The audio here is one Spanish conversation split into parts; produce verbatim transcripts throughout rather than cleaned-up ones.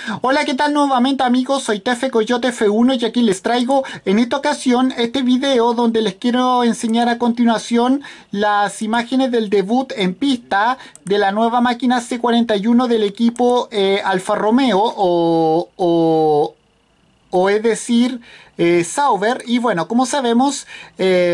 Hola, ¿qué tal nuevamente amigos? Soy Tefe Coyote F uno y aquí les traigo en esta ocasión este video donde les quiero enseñar a continuación las imágenes del debut en pista de la nueva máquina C cuarenta y uno del equipo eh, Alfa Romeo o, o, o es decir eh, Sauber. Y bueno, como sabemos, eh,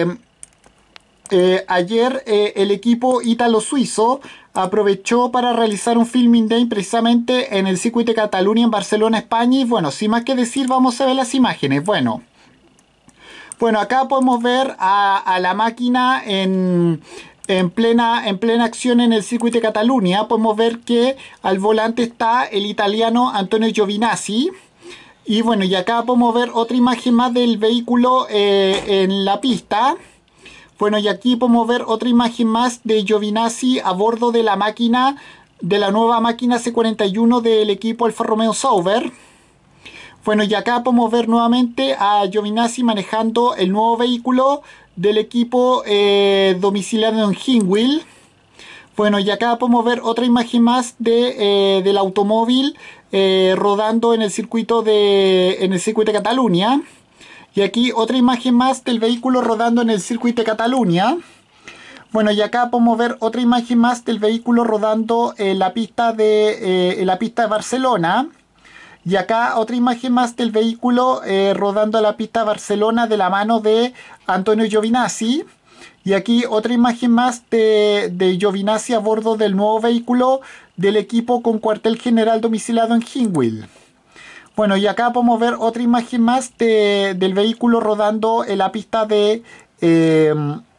eh, ayer eh, el equipo ítalo-suizo aprovechó para realizar un filming day precisamente en el circuito de Cataluña en Barcelona, España. Y bueno, sin más que decir, vamos a ver las imágenes. Bueno, bueno acá podemos ver a, a la máquina en, en, plena, en plena acción en el circuito de Cataluña. Podemos ver que al volante está el italiano Antonio Giovinazzi. Y bueno, y acá podemos ver otra imagen más del vehículo eh, en la pista. Bueno, y aquí podemos ver otra imagen más de Giovinazzi a bordo de la máquina, de la nueva máquina C cuarenta y uno del equipo Alfa Romeo Sauber. Bueno, y acá podemos ver nuevamente a Giovinazzi manejando el nuevo vehículo del equipo eh, domiciliado en Hinwil. Bueno, y acá podemos ver otra imagen más de, eh, del automóvil eh, rodando en el circuito de, en el circuito de Cataluña. Y aquí otra imagen más del vehículo rodando en el circuito de Cataluña. Bueno, y acá podemos ver otra imagen más del vehículo rodando en la pista de, eh, en la pista de Barcelona. Y acá otra imagen más del vehículo eh, rodando en la pista de Barcelona de la mano de Antonio Giovinazzi. Y aquí otra imagen más de, de Giovinazzi a bordo del nuevo vehículo del equipo con cuartel general domiciliado en Hinwil. Bueno, y acá podemos ver otra imagen más de, del vehículo rodando en la pista de eh,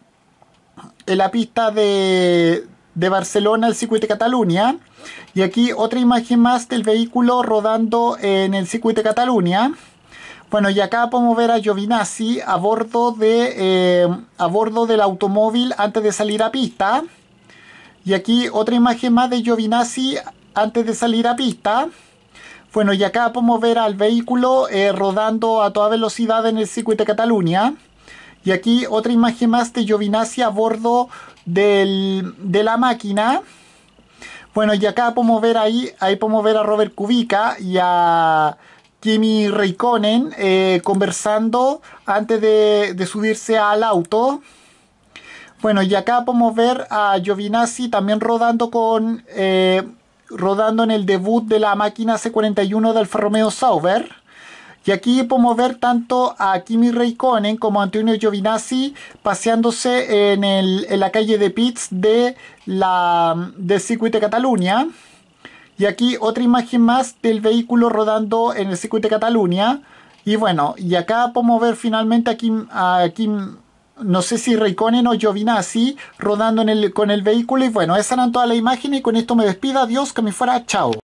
en la pista de, de Barcelona, el circuito de Cataluña. Y aquí otra imagen más del vehículo rodando en el circuito de Cataluña. Bueno, y acá podemos ver a Giovinazzi a bordo de eh, a bordo del automóvil antes de salir a pista. Y aquí otra imagen más de Giovinazzi antes de salir a pista. Bueno, y acá podemos ver al vehículo eh, rodando a toda velocidad en el circuito de Cataluña. Y aquí otra imagen más de Giovinazzi a bordo del, de la máquina. Bueno, y acá podemos ver ahí, ahí podemos ver a Robert Kubica y a Kimi Räikkönen eh, conversando antes de, de subirse al auto. Bueno, y acá podemos ver a Giovinazzi también rodando con... Eh, rodando en el debut de la máquina C cuarenta y uno de Alfa Romeo Sauber. Y aquí podemos ver tanto a Kimi Räikkönen como a Antonio Giovinazzi paseándose en, el, en la calle de pits de la, del circuito de Cataluña. Y aquí otra imagen más del vehículo rodando en el circuito de Cataluña. Y bueno, y acá podemos ver finalmente a Kim, a Kim no sé si Räikkönen o Giovinazzi rodando en el, con el vehículo. Y bueno, esas eran todas las imágenes y con esto me despido. Adiós, que me fuera, chao.